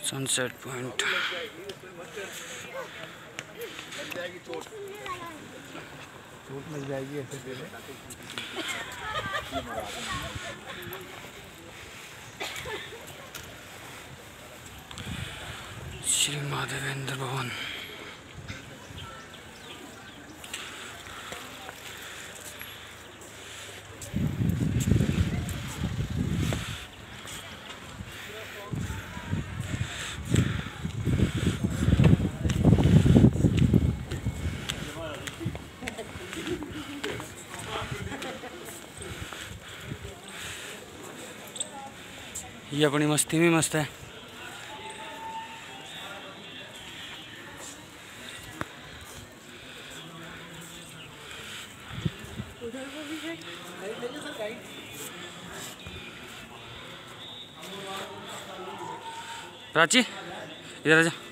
Sunset point. चोट मिल जाएगी ऐसे तेरे। श्री माधवेंद्र भवन। ये अपनी मस्ती में मस्त है। प्राची इधर आजा।